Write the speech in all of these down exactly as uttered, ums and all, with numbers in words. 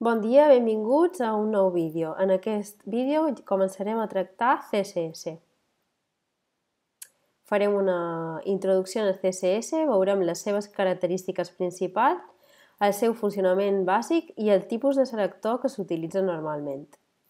Bon dia, benvinguts a un nou vídeo. En aquest vídeo començarem a tractar C S S. Farem una introducció al C S S, veurem les seves característiques principals, el seu funcionament bàsic i el tipus de selector que s'utilitza normalment.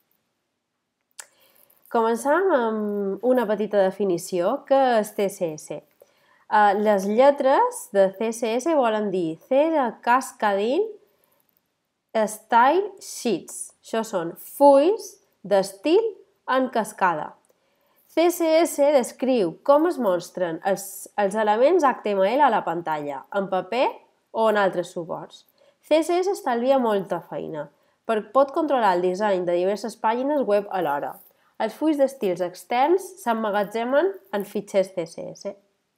Començam amb una petita definició. Què és C S S? Les lletres de C S S volen dir C de Cascading Style Sheets. Això són fulls d'estil en cascada. C S S descriu com es mostren els, els elements H T M L a la pantalla, en paper o en altres suports. C S S estalvia molta feina, perquè pot controlar el disseny de diverses pàgines web alhora. Els fulls d'estils externs s'emmagatzemen en fitxers C S S.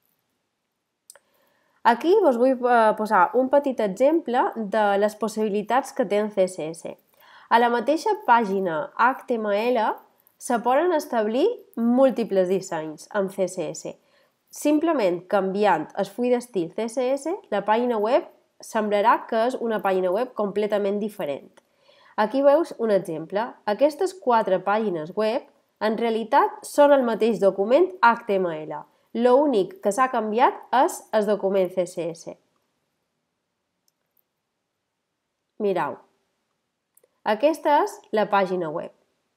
Aquí us vull posar un petit exemple de les possibilitats que té en C S S. A la mateixa pàgina H T M L se poden establir múltiples dissenys amb C S S. Simplement canviant el full d'estil C S S, la pàgina web semblarà que és una pàgina web completament diferent. Aquí veus un exemple. Aquestes quatre pàgines web en realitat són el mateix document H T M L. L'únic que s'ha canviat és el document C S S. Mireu. Aquesta és la pàgina web.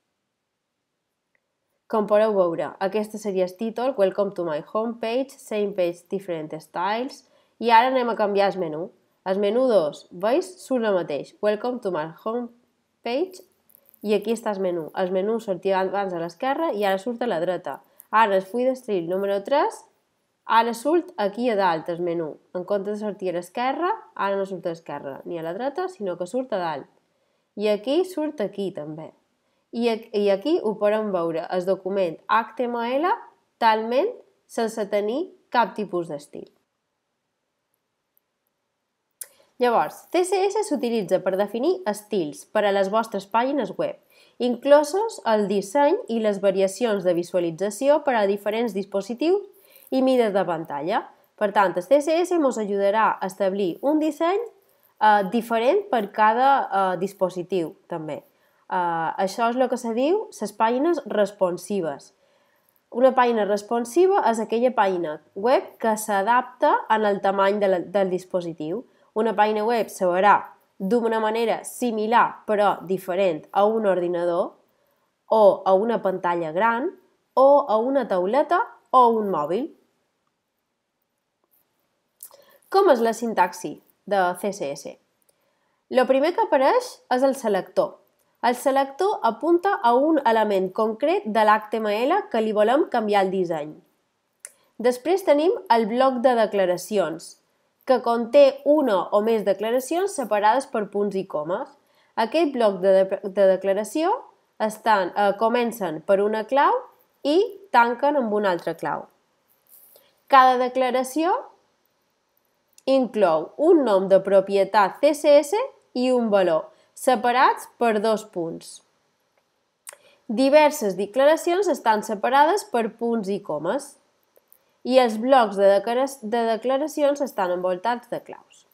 Com podeu veure, aquesta seria el títol, Welcome to my homepage, same page, different styles, i ara anem a canviar el menú. El menú dos, veus? Surt el mateix, Welcome to my homepage, i aquí està el menú. El menú sortia abans a l'esquerra i ara surt a la dreta. Ara el full d'estil número tres, ara surt aquí a dalt el menú. En comptes de sortir a l'esquerra, ara no surt a l'esquerra ni a la dreta, sinó que surt a dalt. I aquí surt aquí també. I aquí ho podem veure, el document H T M L talment sense tenir cap tipus d'estil. Llavors, C S S s'utilitza per definir estils per a les vostres pàgines web, inclosos el disseny i les variacions de visualització per a diferents dispositius i mides de pantalla. Per tant, el C S S ens ajudarà a establir un disseny eh, diferent per cada eh, dispositiu, també. Eh, això és el que se diu les pàgines responsives. Una pàgina responsiva és aquella pàgina web que s'adapta en el tamany de la, del dispositiu. Una pàgina web se veurà d'una manera similar però diferent a un ordinador o a una pantalla gran o a una tauleta o un mòbil. Com és la sintaxi de C S S? El primer que apareix és el selector. El selector apunta a un element concret de l'H T M L que li volem canviar el disseny. Després tenim el bloc de declaracions, que conté una o més declaracions separades per punts i comes. Aquest bloc de, de, de declaració estan, eh, comencen per una clau i tanquen amb una altra clau. Cada declaració inclou un nom de propietat C S S i un valor, separats per dos punts. Diverses declaracions estan separades per punts i comes. I els blocs de, de declaracions estan envoltats de claus.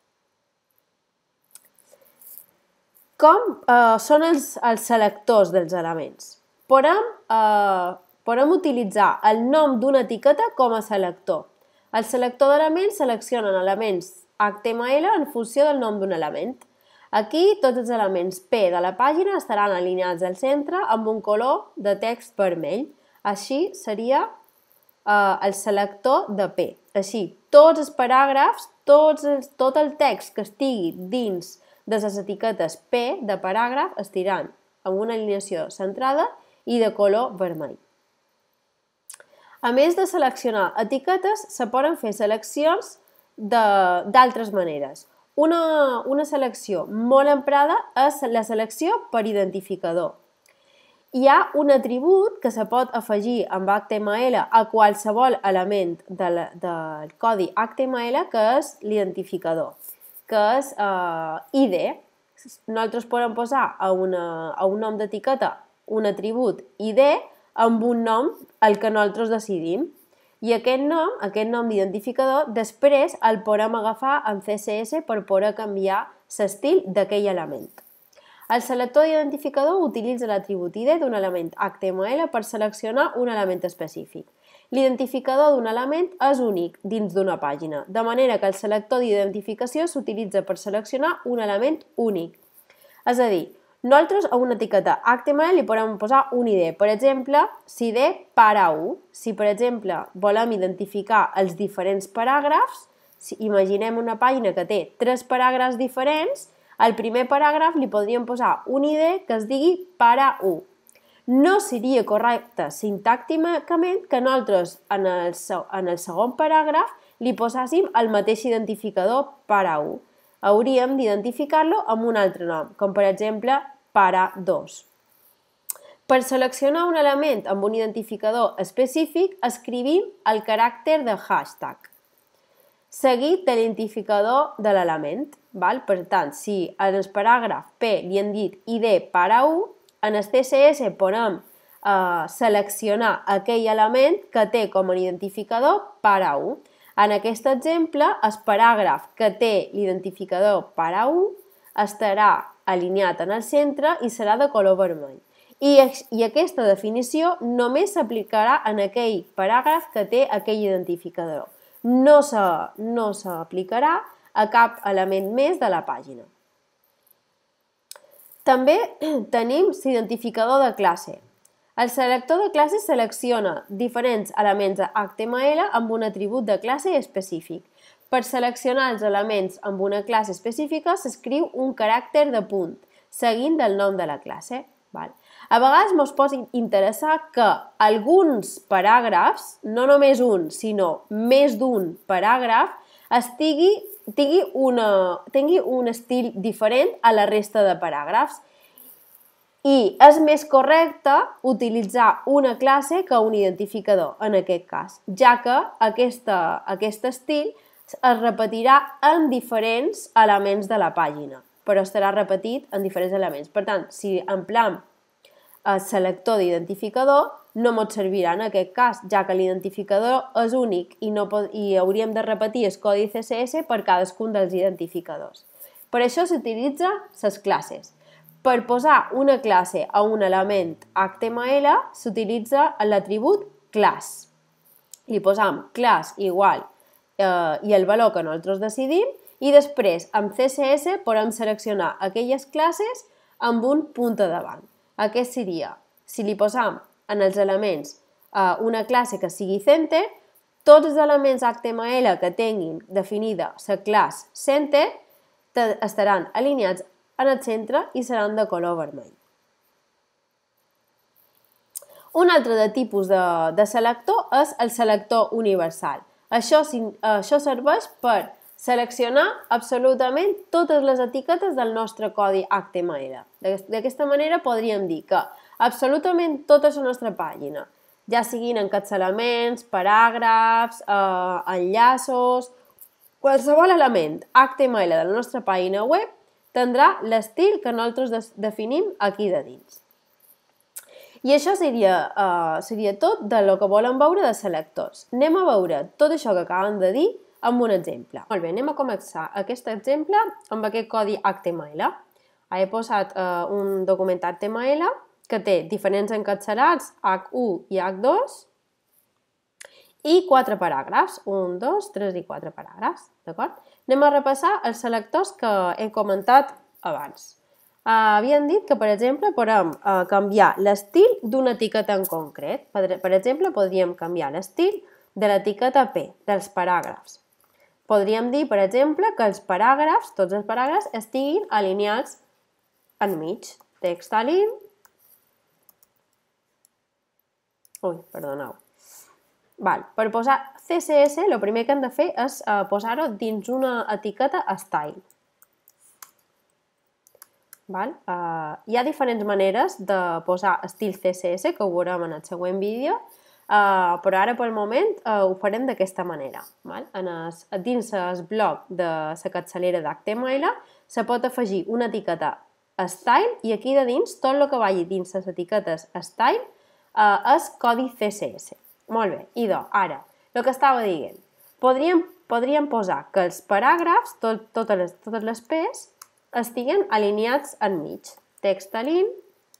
Com eh, són els, els selectors dels elements? Podem, eh, podem utilitzar el nom d'una etiqueta com a selector. El selector d'elements selecciona elements H T M L en funció del nom d'un element. Aquí tots els elements P de la pàgina estaran alineats al centre amb un color de text vermell. Així seria el selector de P. Així, tots els paràgrafs, tots els, tot el text que estigui dins de les etiquetes P de paràgraf estiran amb una alineació centrada i de color vermell. A més de seleccionar etiquetes, se poden fer seleccions d'altres maneres. Una, una selecció molt emprada és la selecció per identificador. Hi ha un atribut que se pot afegir amb H T M L a qualsevol element de la, del codi H T M L, que és l'identificador, que és eh, I D. Nosaltres podem posar a, una, a un nom d'etiqueta un atribut I D amb un nom el que nosaltres decidim. I aquest nom, aquest nom d'identificador, després el podem agafar en C S S per poder canviar l'estil d'aquell element. El selector d'identificador utilitza l'atribut I D d'un element H T M L per seleccionar un element específic. L'identificador d'un element és únic dins d'una pàgina, de manera que el selector d'identificació s'utilitza per seleccionar un element únic. És a dir, nosaltres a una etiqueta H T M L li podem posar un I D. Per exemple, si I D para u. Si, per exemple, volem identificar els diferents paràgrafs, si imaginem una pàgina que té tres paràgrafs diferents, al primer paràgraf li podríem posar un I D que es digui para u. No seria correcte sintàcticament que nosaltres en el, en el segon paràgraf li posàssim el mateix identificador para u. Hauríem d'identificar-lo amb un altre nom, com per exemple para dos. Per seleccionar un element amb un identificador específic, escrivim el caràcter de hashtag seguit de l'identificador de l'element. Per tant, si en el paràgraf P li hem dit I D para u, en el C S S podem eh, seleccionar aquell element que té com a identificador para u. En aquest exemple, el paràgraf que té l'identificador para u estarà alineat en el centre i serà de color vermell. I, i aquesta definició només s'aplicarà en aquell paràgraf que té aquell identificador. No s'aplicarà a cap element més de la pàgina. També tenim l'identificador de classe. El selector de classe selecciona diferents elements H T M L amb un atribut de classe específic. Per seleccionar els elements amb una classe específica s'escriu un caràcter de punt, seguint del nom de la classe. A vegades ens pot interessar que alguns paràgrafs, no només un, sinó més d'un paràgraf, estigui, tingui, una, tingui un estil diferent a la resta de paràgrafs. I és més correcte utilitzar una classe que un identificador, en aquest cas, ja que aquesta, aquest estil es repetirà en diferents elements de la pàgina, però estarà repetit en diferents elements. Per tant, si empleem el selector d'identificador, no ens servirà en aquest cas, ja que l'identificador és únic i, no pot, i hauríem de repetir el codi C S S per cadascun dels identificadors. Per això s'utilitza les classes. Per posar una classe a un element H T M L s'utilitza l'atribut class. Li posam class igual eh, i el valor que nosaltres decidim i després amb C S S podem seleccionar aquelles classes amb un punt davant. Aquest seria, si li posam en els elements eh, una classe que sigui center, tots els elements H T M L que tinguin definida la classe center estaran alineats en el centre i seran de color vermell. Un altre de tipus de, de selector és el selector universal. Això, això serveix per seleccionar absolutament totes les etiquetes del nostre codi H T M L. D'aquesta manera podríem dir que absolutament tota la nostra pàgina, ja siguin encapçalaments, paràgrafs, eh, enllaços, qualsevol element H T M L de la nostra pàgina web tindrà l'estil que nosaltres definim aquí de dins. I això seria, uh, seria tot del que volem veure de selectors. Anem a veure tot això que acabem de dir amb un exemple. Molt bé, anem a començar aquest exemple amb aquest codi H T M L. He posat uh, un document H T M L que té diferents encapçalats H u i H dos i quatre paràgrafs, un, dos, tres i quatre paràgrafs, d'acord? Anem a repassar els selectors que hem comentat abans. Uh, havíem dit que, per exemple, podem uh, canviar l'estil d'una etiqueta en concret. Per, per exemple, podríem canviar l'estil de l'etiqueta P, dels paràgrafs. Podríem dir, per exemple, que els paràgrafs, tots els paràgrafs, estiguin alineats enmig. Text align. Ui, perdoneu. Val. Per posar C S S, el primer que hem de fer és uh, posar-ho dins una etiqueta style. Val? Uh, hi ha diferents maneres de posar estil C S S, que ho veurem en el següent vídeo, uh, però ara pel moment uh, ho farem d'aquesta manera. Val? En es, dins el bloc de la capçalera d'H T M L se pot afegir una etiqueta style i aquí de dins tot el que vagi dins les etiquetes style uh, és codi C S S. Molt bé, idò, ara, el que estava dient, podríem, podríem posar que els paràgrafs, tot, totes, les, totes les P's, estiguen alineats enmig. text align,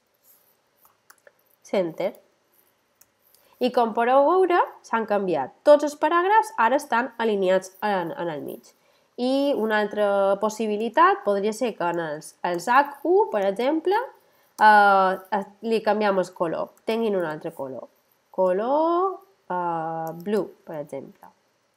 center. I com podeu veure, s'han canviat. Tots els paràgrafs ara estan alineats en, en el mig. I una altra possibilitat podria ser que en els, els hac u, per exemple, eh, li canviem el color. Tinguin un altre color. Color eh, blue, per exemple.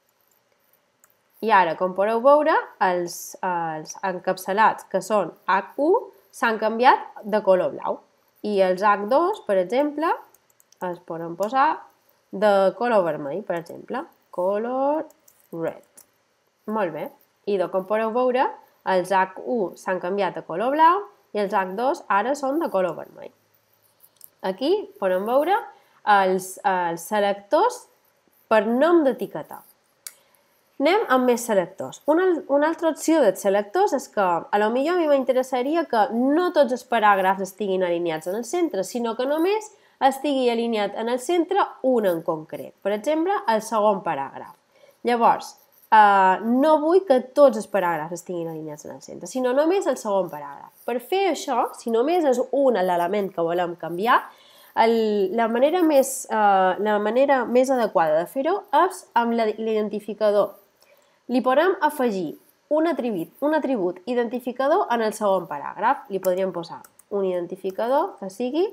I ara, com podeu veure, els, els encapçalats que són hac u s'han canviat de color blau. I els hac dos, per exemple, es poden posar de color vermell, per exemple. Color red. Molt bé. I com podeu veure, els hac u s'han canviat de color blau i els hac dos ara són de color vermell. Aquí podem veure els, els selectors per nom d'etiqueta. Anem amb més selectors. Una, una altra opció dels selectors és que a lo millor a mi m'interessaria que no tots els paràgrafs estiguin alineats en el centre, sinó que només estigui alineat en el centre un en concret. Per exemple, el segon paràgraf. Llavors, eh, no vull que tots els paràgrafs estiguin alineats en el centre, sinó només el segon paràgraf. Per fer això, si només és un l'element que volem canviar, el, la, manera més, eh, la manera més adequada de fer-ho és amb l'identificador. Li podem afegir un atribut, un atribut identificador en el segon paràgraf. Li podríem posar un identificador que sigui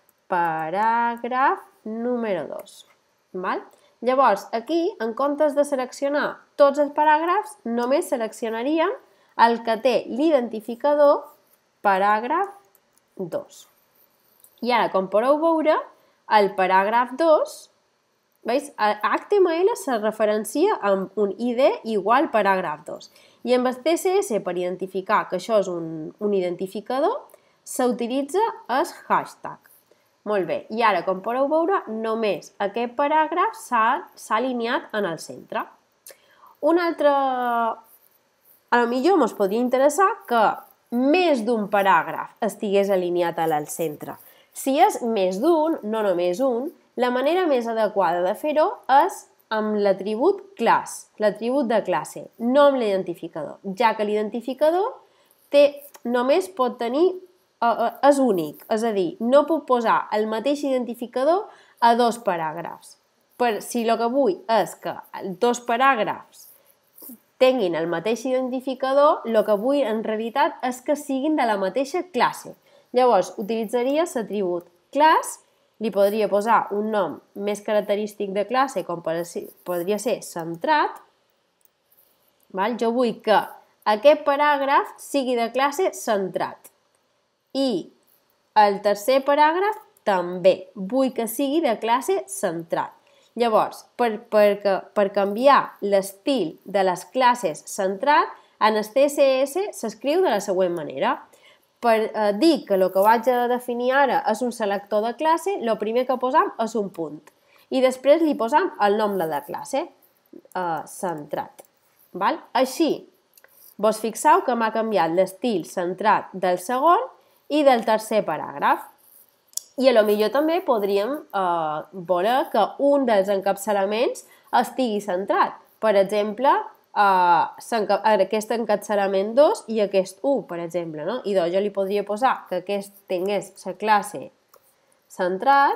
paràgraf número dos. Val? Llavors, aquí, en comptes de seleccionar tots els paràgrafs, només seleccionaríem el que té l'identificador paràgraf dos. I ara, com podeu veure, el paràgraf dos, veus? H T M L se referencia amb un I D igual paràgraf dos. I amb el C S S, per identificar que això és un, un identificador, s'utilitza el hashtag. Molt bé, i ara, com podeu veure, només aquest paràgraf s'ha alineat en el centre. Un altre... A lo millor ens podria interessar que més d'un paràgraf estigués alineat al centre. Si és més d'un, no només un, la manera més adequada de fer-ho és amb l'atribut class, l'atribut de classe, no amb l'identificador, ja que l'identificador només pot tenir és únic, és a dir, no puc posar el mateix identificador a dos paràgrafs. Per, si el que vull és que dos paràgrafs tinguin el mateix identificador, el que vull en realitat és que siguin de la mateixa classe. Llavors, utilitzaria l'atribut class, li podria posar un nom més característic de classe, com podria ser centrat. Jo vull que aquest paràgraf sigui de classe centrat. I el tercer paràgraf també vull que sigui de classe centrat. Llavors, per, per, per canviar l'estil de les classes centrat, en el C S S s'escriu de la següent manera. Per eh, dir que el que vaig a definir ara és un selector de classe, el primer que posam és un punt. I després li posam el nom de la classe, eh, centrat. Val? Així, vos fixeu que m'ha canviat l'estil centrat del segon i del tercer paràgraf. I a lo millor també podríem eh, voler que un dels encapçalaments estigui centrat. Per exemple, eh, aquest encapçalament dos i aquest u, per exemple. No? I doncs jo li podria posar que aquest tingués la classe centrat,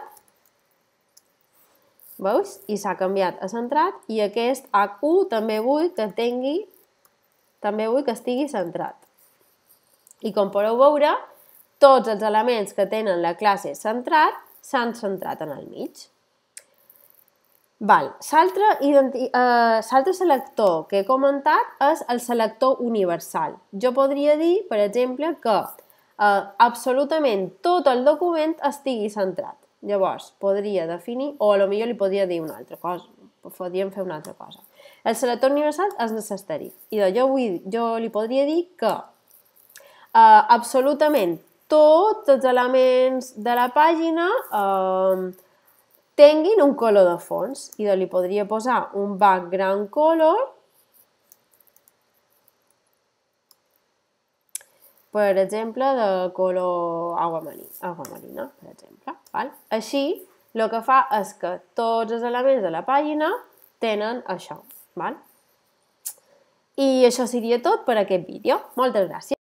veus? I s'ha canviat a centrat, i aquest hac u també vull que tingui, també vull que estigui centrat. I com podeu veure, tots els elements que tenen la classe centrat s'han centrat en el mig. L'altre eh, selector que he comentat és el selector universal. Jo podria dir, per exemple, que eh, absolutament tot el document estigui centrat. Llavors, podria definir, o potser li podria dir una altra cosa, podríem fer una altra cosa. El selector universal és necessari. I jo, vull, jo li podria dir que eh, absolutament tots els elements de la pàgina eh, tinguin un color de fons. I li podria posar un background color, per exemple, de color agua marina, agua marina per exemple. Val? Així, el que fa és que tots els elements de la pàgina tenen això. Val? I això seria tot per aquest vídeo. Moltes gràcies.